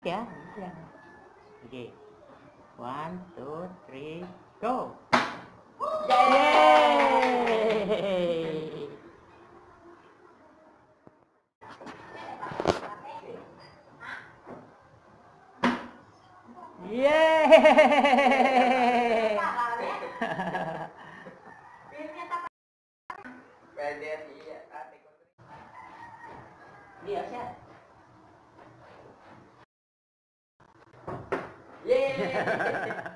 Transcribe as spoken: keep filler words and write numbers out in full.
Ya, ya. Oke. One, two, three, go. Yeay. Yeay. Dia siya. Yeay.